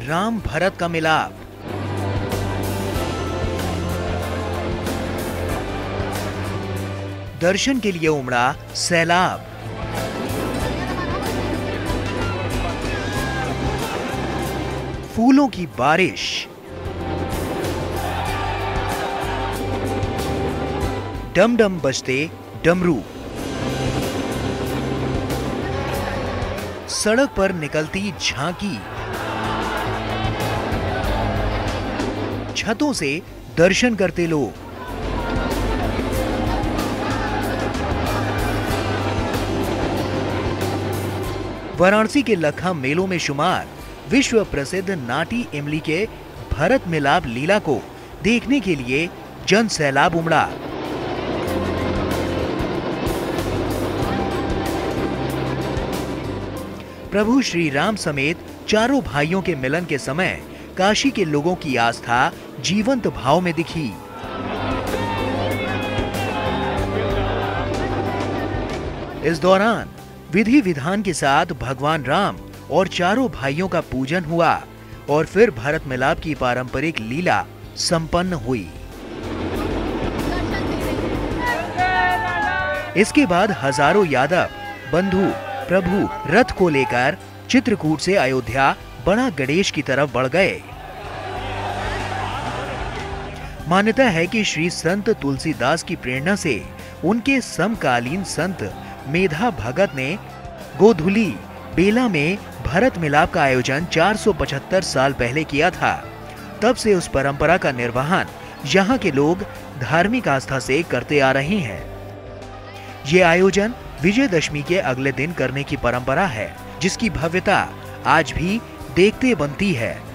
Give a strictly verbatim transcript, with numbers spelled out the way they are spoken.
राम भरत का मिलाप। दर्शन के लिए उमड़ा सैलाब। फूलों की बारिश। डम डम बजते डमरू। सड़क पर निकलती झांकी। छतों से दर्शन करते लोग। वाराणसी के लखा मेलों में शुमार विश्व प्रसिद्ध नाटी इमली के भरत मिलाप लीला को देखने के लिए जन सैलाब उमड़ा। प्रभु श्री राम समेत चारों भाइयों के मिलन के समय काशी के लोगों की आस्था जीवंत भाव में दिखी। इस दौरान विधि विधान के साथ भगवान राम और चारों भाइयों का पूजन हुआ और फिर भरत मिलाप की पारंपरिक लीला संपन्न हुई। इसके बाद हजारों यादव बंधु प्रभु रथ को लेकर चित्रकूट से अयोध्या बड़ा गणेश की तरफ बढ़ गए। मान्यता है कि श्री संत तुलसीदास की प्रेरणा से उनके समकालीन संत मेधा भगत ने गोधुली बेला में भरत मिलाप का आयोजन चार सौ पचहत्तर साल पहले किया था। तब से उस परंपरा का निर्वहन यहाँ के लोग धार्मिक आस्था से करते आ रहे हैं। ये आयोजन विजयदशमी के अगले दिन करने की परंपरा है, जिसकी भव्यता आज भी देखते बनती है।